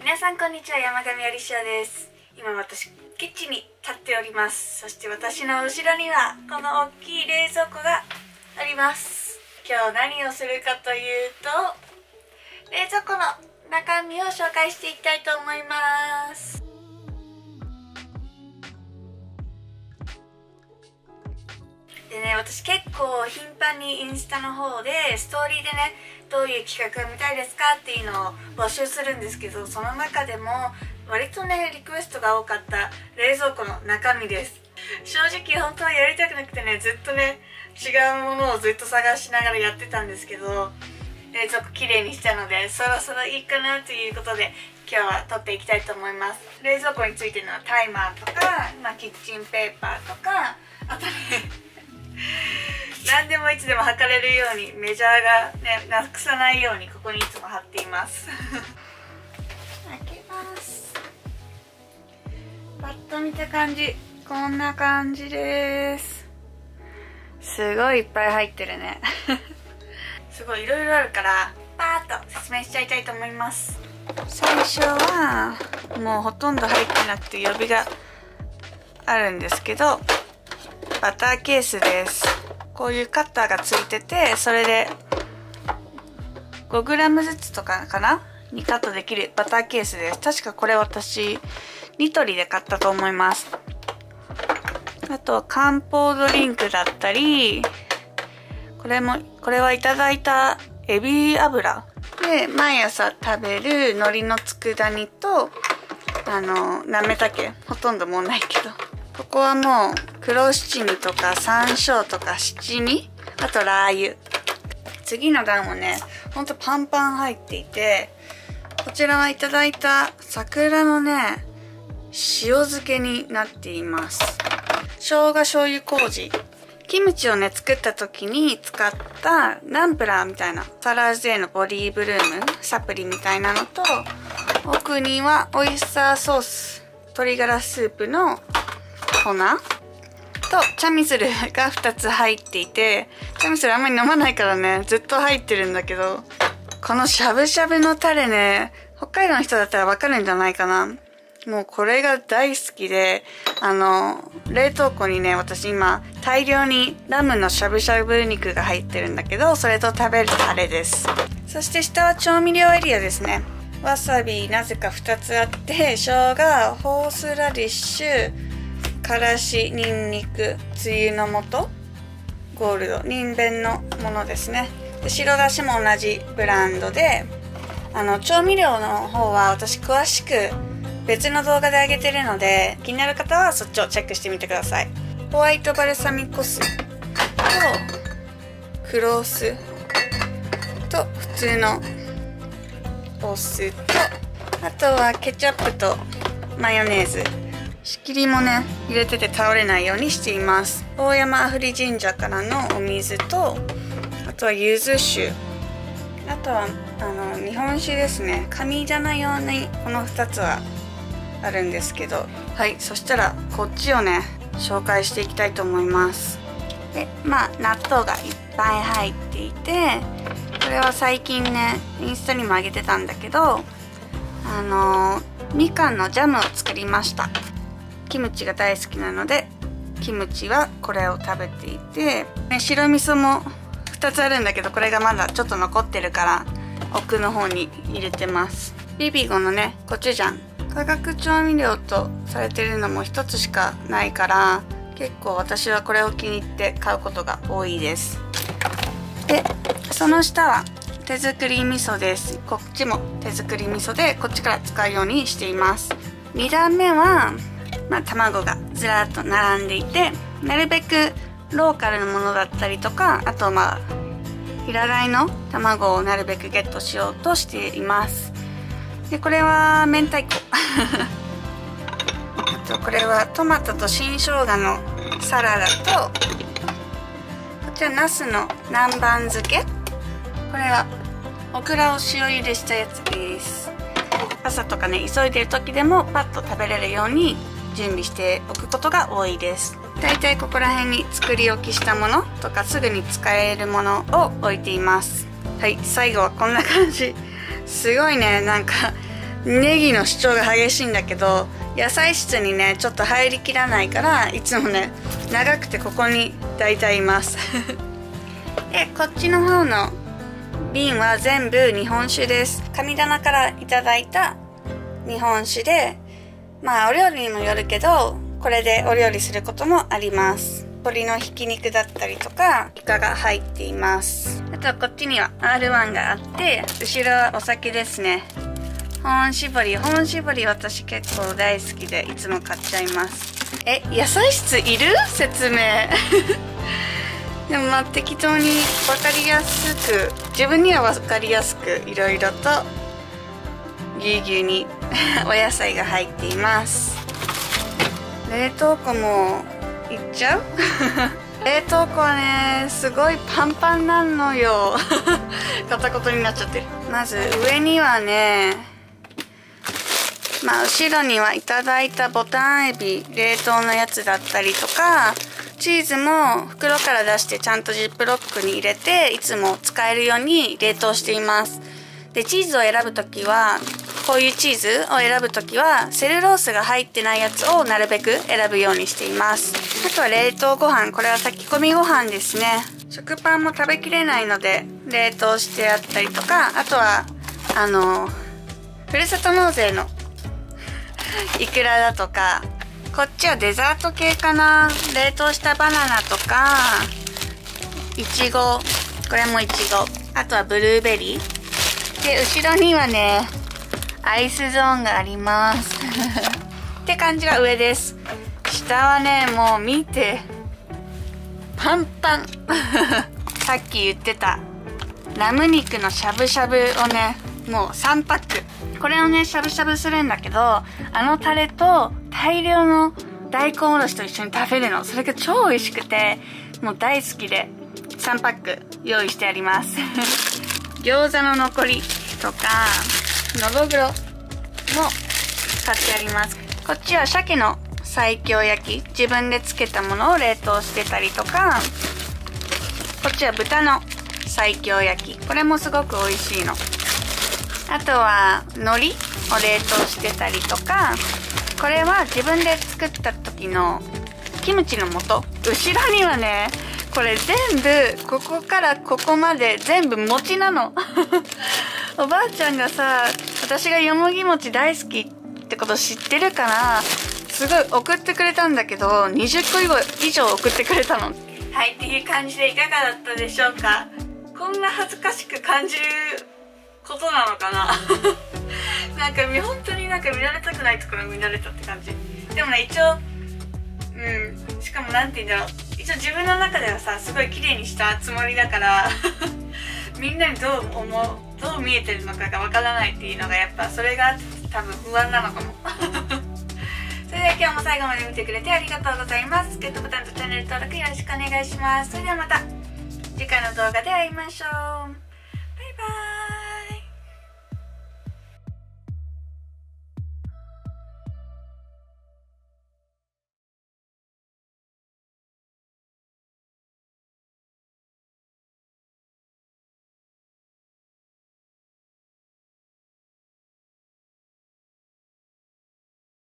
皆さんこんにちは、山上有志です。今私キッチンに立っております。そして私の後ろにはこの大きい冷蔵庫があります。今日何をするかというと、冷蔵庫の中身を紹介していきたいと思います。でね、私結構頻繁にインスタの方でストーリーでね、どういう企画が見たいですかっていうのを募集するんですけど、その中でも割とねリクエストが多かった冷蔵庫の中身です。正直本当はやりたくなくてね、ずっとね違うものをずっと探しながらやってたんですけど、冷蔵庫きれいにしたのでそろそろいいかなということで今日は撮っていきたいと思います。冷蔵庫についてのタイマーとか、キッチンペーパーとか、あとね何でもいつでも測れるようにメジャーがねなくさないようにここにいつも貼っています開けます。パッと見た感じこんな感じです。すごいいっぱい入ってるねすごいいろいろあるからパーッと説明しちゃいたいと思います。最初はもうほとんど入ってなくて予備があるんですけど、バターケースです。こういうカッターがついてて、それで 5g ずつとかかなにカットできるバターケースです。確かこれ私ニトリで買ったと思います。あと漢方ドリンクだったり、これはいただいたエビ油で毎朝食べる海苔の佃煮となめたけ、ほとんどもうないけど、ここはもう黒七味とか山椒とか七味、あとラー油。次の段もねほんとパンパン入っていて、こちらはいただいた桜のね塩漬けになっています。生姜醤油麹、キムチをね作った時に使ったナンプラーみたいなサラージェのボディーブルームサプリみたいなのと、奥にはオイスターソース、鶏ガラスープの粉とチャミスルが2つ入っていて、チャミスルあんまり飲まないからねずっと入ってるんだけど、このしゃぶしゃぶのタレね、北海道の人だったらわかるんじゃないかな。もうこれが大好きで、冷凍庫にね私今大量にラムのしゃぶしゃぶ肉が入ってるんだけど、それと食べるタレです。そして下は調味料エリアですね。わさびなぜか2つあって、生姜、ホースラディッシュ、からし、にんにく、つゆの素、ゴールド、にんべんのものですね。で白だしも同じブランドで、調味料の方は私詳しく別の動画で上げてるので、気になる方はそっちをチェックしてみてください。ホワイトバルサミコ酢と黒酢と普通のお酢と、あとはケチャップとマヨネーズ、仕切りもね入れてて倒れないようにしています。大山阿夫利神社からのお水と、あとは柚子酒、あとは日本酒ですね。神棚用にこの2つはあるんですけど、はい、そしたらこっちをね紹介していきたいと思います。で納豆がいっぱい入っていて、これは最近ねインスタにも上げてたんだけど、みかんのジャムを作りました。キムチが大好きなのでキムチはこれを食べていて、白味噌も2つあるんだけど、これがまだちょっと残ってるから奥の方に入れてます。ビビゴのねコチュジャン、化学調味料とされてるのも1つしかないから、結構私はこれを気に入って買うことが多いです。でその下は手作り味噌です。こっちも手作り味噌で、こっちから使うようにしています。2段目は卵がずらっと並んでいて、なるべくローカルのものだったりとか、あと平飼いの卵をなるべくゲットしようとしています。でこれは明太子あとこれはトマトと新生姜のサラダと、こちらナスの南蛮漬け、これはオクラを塩茹でしたやつです。朝とかね急いでる時でもパッと食べれるように準備しておくことが多いです。だいたいここら辺に作り置きしたものとかすぐに使えるものを置いています。はい、最後はこんな感じ。すごいね、なんかネギの主張が激しいんだけど、野菜室にねちょっと入りきらないから、いつもね長くてここに大体いますでこっちの方の瓶は全部日本酒です。神棚からいただいた日本酒で、まあお料理にもよるけど、これでお料理することもあります。鶏のひき肉だったりとかイカが入っています。あとはこっちには R1 があって、後ろはお酒ですね。本搾り私結構大好きでいつも買っちゃいます。野菜室いる？説明でもまあ適当に分かりやすく、自分には分かりやすくいろいろとぎゅうぎゅうにお野菜が入っています。冷凍庫もいっちゃう冷凍庫はねすごいパンパンなんのよ片言になっちゃってる。まず上にはね、まあ後ろにはいただいたボタンエビ冷凍のやつだったりとか、チーズも袋から出してちゃんとジップロックに入れていつも使えるように冷凍しています。でチーズを選ぶときは、こういうチーズを選ぶときはセルロースが入ってないやつをなるべく選ぶようにしています。あとは冷凍ご飯、これは炊き込みご飯ですね。食パンも食べきれないので冷凍してあったりとか、あとはふるさと納税のイクラだとか、こっちはデザート系かな。冷凍したバナナとかいちご、これもいちご、あとはブルーベリーで、後ろにはねアイスゾーンがありますって感じが上です。下はねもう見てパンパンさっき言ってたラム肉のしゃぶしゃぶをねもう3パック、これをねしゃぶしゃぶするんだけど、あのタレと大量の大根おろしと一緒に食べるの、それが超美味しくてもう大好きで3パック用意してあります餃子の残りとかのどぐろも買ってあります。こっちは鮭の西京焼き、自分でつけたものを冷凍してたりとか、こっちは豚の西京焼き、これもすごく美味しいの。あとは海苔を冷凍してたりとか、これは自分で作った時のキムチの素。後ろにはねこれ全部ここからここまで全部餅なのおばあちゃんがさ、私がよもぎ餅大好きってこと知ってるかな、すごい送ってくれたんだけど20個以上送ってくれたの。はいっていう感じでいかがだったでしょうか。こんな恥ずかしく感じることなのかななんか本当になんか見られたくないところ見られたって感じ。でもね一応しかもなんて言うんだろう、一応自分の中ではさすごい綺麗にしたつもりだからみんなにどう見えてるのかがわからないっていうのがやっぱそれが多分不安なのかもそれでは今日も最後まで見てくれてありがとうございます。グッドボタンとチャンネル登録よろしくお願いします。それではまた次回の動画で会いましょう。